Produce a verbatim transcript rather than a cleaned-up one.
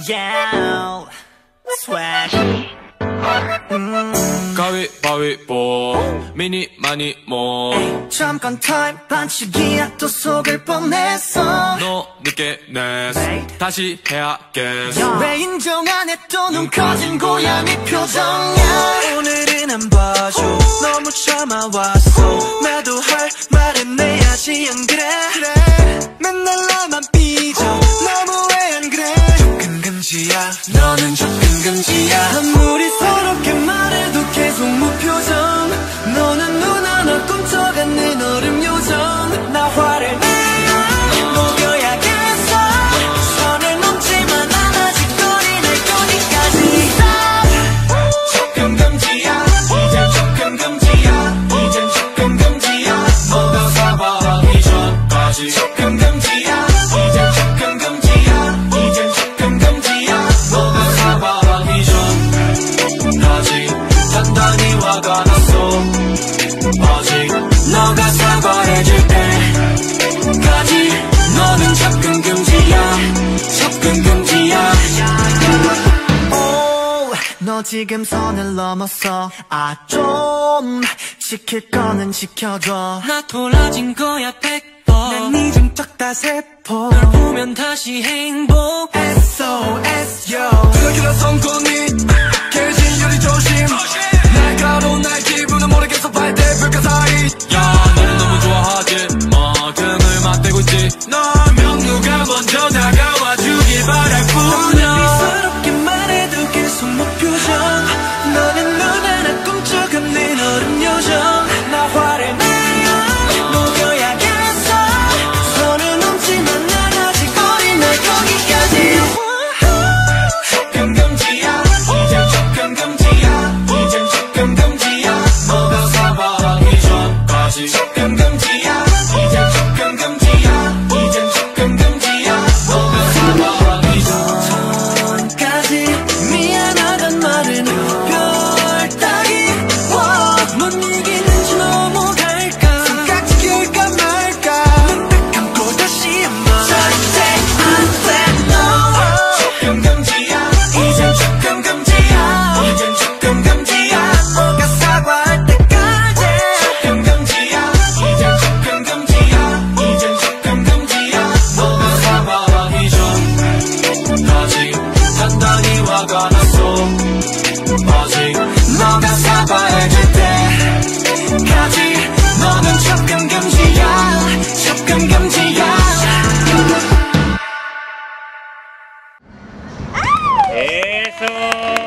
Yeah, swag. 음. 가위바위보 미니 많이 뭐 잠깐 타임 반칙이야 또 속을 뻔했어. 너 늦게 냈어 다시 해야겠어. 왜 인정 안 해 또 눈 커진 고양이 표정이야. 오늘은 안 봐줘 너무 참아왔어. 나도 할 말은 내야지 안 그래? 그래 맨날 나만 삐져 너무해 안 그래? 접근 금지야 너는 접근 금지야. 아무리 서럽게 말해도 계속 무표정. 너는 눈 하나 꿈쩍이는 얼음 요정. 나 화를 내야 녹여야겠어. 선을 넘지만 안 아직 거리 날 거기까지. 접근 금지야 이젠 접근 금지야. 이젠 접근 금지야 너가 사과하기 전까지 접근 금지야. 이젠 접근 금지야. 이젠 접근 금지야 너가 사과하기 전까지 단단히 화가 났어. 아직 너가 사과해줄 때까지 너는 접근 금지야. 접근 금지야. 오, 너 지금 선을 넘었어. 아 좀 지킬 거는 지켜줘. 나 돌아진 거야 백 번. 난 네 중턱 다 세포. 널 보면 다시 행복. 에스오에스 yo. 그렇게나 성공이 깨진 유리 조심. 날카로운 날 기분은 모르겠어. 발대 불가사의. 야 너는 너무 좋아하지 뭐 등을 맞대고 있지. 너면 누가 먼저 다가와 주길 바랄 뿐이야. 서럽게 말해도 계속 무표정. 너는 눈 하나 꿈쩍 없는 얼음 요정. 나 화를 내야 녹여야겠어. 선을 넘지만 난 아직 거리 날 거기까지. 접근 금지야 이젠 접근 금지야. 이젠 접근 금지야 너가 사과하기 전까지 접근 금지야. 이젠 접근 금지야. 이젠 접근 금지야 너가 사과하기 전 전까지. 미안하단 말은 별 따기. 못 이기는지 넘어갈까. 손깍지 낄까 말까. 눈 딱 감고 다시 한번 절대 안돼 no. 접근 금지야 이젠 접근 금지야. 이젠 접근 금지야 너가 사과할 때까지. 접근 금지야 이젠 접근 금지야. 이젠 접근 금지야 너가 사과하기 전까지 단단히 화가 났어. 아직 너가 사과해줄 때까지 너는 접근 금지야. 접근 금지야. Eso.